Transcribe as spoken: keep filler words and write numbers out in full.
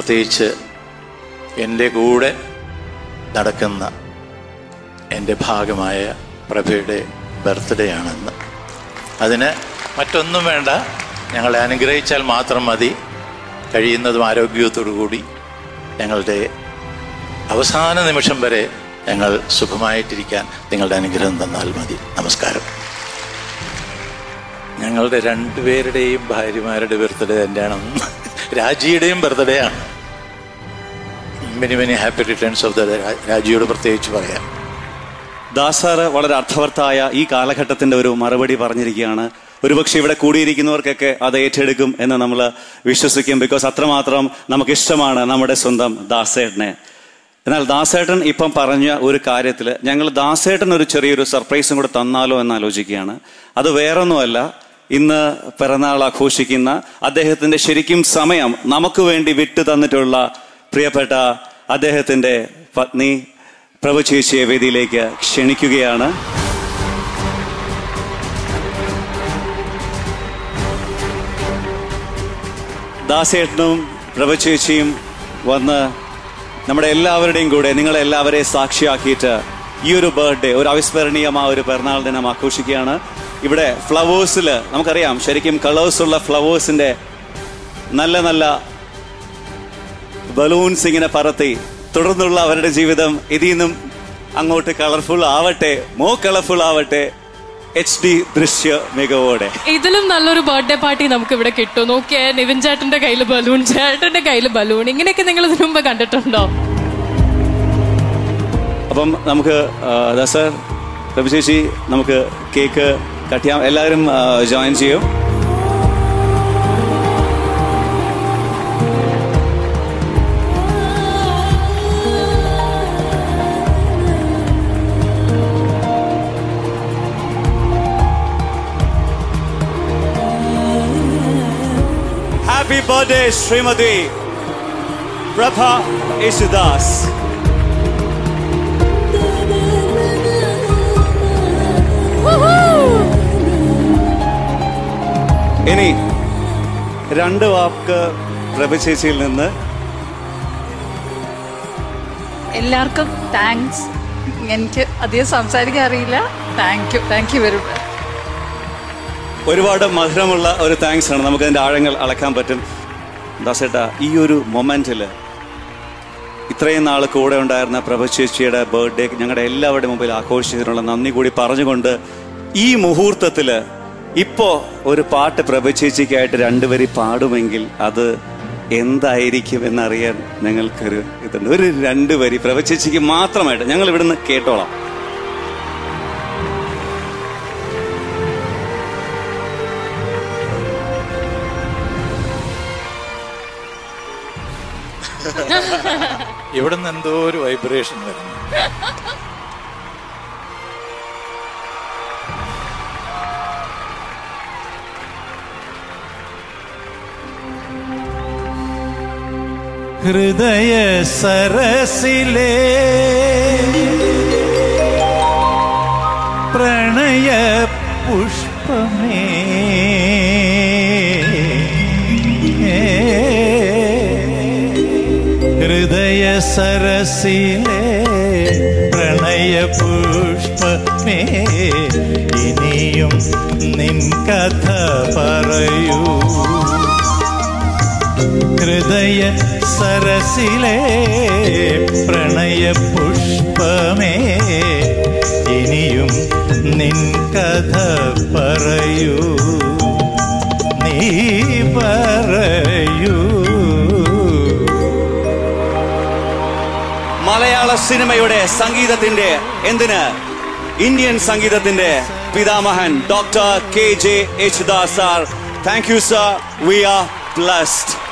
പ്രത്യേകിച്ച് എൻ്റെ കൂടെ നടക്കുന്ന എൻ്റെ ഭാഗമായ പ്രഭയുടെ ബർത്ത്ഡേ ആണെന്ന്. അതിന് മറ്റൊന്നും വേണ്ട, ഞങ്ങളെ അനുഗ്രഹിച്ചാൽ മാത്രം മതി. കഴിയുന്നതും ആരോഗ്യത്തോടു കൂടി ഞങ്ങളുടെ അവസാന നിമിഷം വരെ ഞങ്ങൾ സുഖമായിട്ടിരിക്കാൻ നിങ്ങളുടെ അനുഗ്രഹം തന്നാൽ മതി. നമസ്കാരം. ഞങ്ങളുടെ രണ്ടുപേരുടെയും ഭാര്യമാരുടെ ബർത്ത്ഡേ തന്നെയാണ്. രാജിയുടെയും ബർത്ത്ഡേ ആണ്. Many many happy returns of the day. രാജിയോട് പ്രത്യേകിച്ച് പറയാം. ദാസാറ് വളരെ അർത്ഥവത്തായ ഈ കാലഘട്ടത്തിന്റെ ഒരു മറുപടി പറഞ്ഞിരിക്കുകയാണ്. ഒരുപക്ഷെ ഇവിടെ കൂടിയിരിക്കുന്നവർക്കൊക്കെ അത് ഏറ്റെടുക്കും എന്ന് നമ്മൾ വിശ്വസിക്കും. ബിക്കോസ് അത്രമാത്രം നമുക്കിഷ്ടമാണ് നമ്മുടെ സ്വന്തം ദാസേട്ടനെ. എന്നാൽ ദാസേട്ടൻ ഇപ്പം പറഞ്ഞ ഒരു കാര്യത്തിൽ ഞങ്ങൾ ദാസേട്ടൻ ഒരു ചെറിയൊരു സർപ്രൈസും കൂടെ തന്നാലോ എന്ന് ആലോചിക്കുകയാണ്. അത് വേറൊന്നുമല്ല, ഇന്ന് പിറന്നാൾ ആഘോഷിക്കുന്ന അദ്ദേഹത്തിന്റെ ശരിക്കും സമയം നമുക്ക് വേണ്ടി വിട്ടു തന്നിട്ടുള്ള പ്രിയപ്പെട്ട അദ്ദേഹത്തിന്റെ പത്നി പ്രഭ ചേച്ചിയെ വേദിയിലേക്ക് ക്ഷണിക്കുകയാണ്. ദാസേട്ടനും പ്രഭ ചേച്ചിയും വന്ന് നമ്മുടെ എല്ലാവരുടെയും കൂടെ നിങ്ങളെല്ലാവരെയും സാക്ഷിയാക്കിയിട്ട് ഈ ഒരു ബർത്ത്ഡേ, ഒരു അവിസ്മരണീയമായ ഒരു പിറന്നാൾ ദിനം ആഘോഷിക്കുകയാണ്. ഇവിടെ ഫ്ലവേഴ്സിൽ നമുക്കറിയാം, ശരിക്കും കളേഴ്സ് ഉള്ള ഫ്ലവേഴ്സിന്റെ നല്ല നല്ല ബലൂൺസ് ഇങ്ങനെ പറത്തി തുടർന്നുള്ള അവരുടെ ജീവിതം ഇതിൽ നിന്നും അങ്ങോട്ട് കളർഫുൾ ആവട്ടെ, മോ കളർഫുൾ ആവട്ടെ, എച്ച് ഡി ദൃശ്യ മികവോടെ. ഇതിലും നല്ലൊരു ബർത്ത്ഡേ പാർട്ടി നമുക്ക് ഇവിടെ കിട്ടും. നോക്കിയേ, നിവിൻ ചേട്ടന്റെ കയ്യിൽ ബലൂൺ, ചേട്ടന്റെ കയ്യിൽ ബലൂൺ, ഇങ്ങനെയൊക്കെ നിങ്ങൾ ഇതിനു മുമ്പ് കണ്ടിട്ടുണ്ടോ? അപ്പം നമുക്ക് ദാസർ, പ്രഭു ചേച്ചി, നമുക്ക് കേക്ക് കട്ട് ചെയ്യാം. എല്ലാവരും ജോയിൻ ചെയ്യും. Happy birthday, Srimati Prabha Yesudas. ഇനി രണ്ട് വാക്ക് പ്രഭ ചേച്ചിയിൽ നിന്ന്. എല്ലാവർക്കും താങ്ക്സ്. എനിക്ക് അധികം സംസാരിക്കാൻ അറിയില്ല. Thank you, thank you very much. ഒരുപാട് മധുരമുള്ള ഒരു താങ്ക്സ് ആണ്. നമുക്ക് അതിൻ്റെ ആഴങ്ങൾ അളക്കാൻ പറ്റും. ദാസേട്ടാ, ഈ ഒരു മൊമെന്റിൽ ഇത്രയും നാൾ കൂടെ ഉണ്ടായിരുന്ന പ്രഭ ചേച്ചിയുടെ ബർത്ത്ഡേ ഞങ്ങളുടെ എല്ലാവരുടെയും മുമ്പിൽ ആഘോഷിച്ചതിനുള്ള നന്ദി കൂടി പറഞ്ഞുകൊണ്ട് ഈ മുഹൂർത്തത്തിൽ ഇപ്പോ ഒരു പാട്ട് പ്രഭ ചേച്ചിക്കായിട്ട് രണ്ടുപേരി പാടുമെങ്കിൽ അത് എന്തായിരിക്കും എന്നറിയാൻ ഞങ്ങൾക്കൊരു ഇതുണ്ട്. ഒരു രണ്ടുപേരി പ്രഭ ചേച്ചിക്ക് മാത്രമായിട്ട് ഞങ്ങൾ ഇവിടുന്ന് കേട്ടോളാം. ഇവിടുന്ന് എന്തോ ഒരു വൈബ്രേഷൻ വരുന്നു. ഹൃദയ സരസിലെ പ്രണയ പുഷ്പമേ, ഹൃദയ സരസിലെ പ്രണയ പുഷ്പമേ, ഇനിയും നിൻ കഥ പറയൂ. ഹൃദയ സരസിലെ പ്രണയ പുഷ്പമേ, ഇനിയും നിൻ കഥ പറയൂ, നീ പറയൂ. മലയാള സിനിമയുടെ സംഗീതത്തിന്റെ, എന്തിന് ഇന്ത്യൻ സംഗീതത്തിന്റെ പിതാമഹൻ doctor K J Yesudas sir. Thank you sir. We are blessed.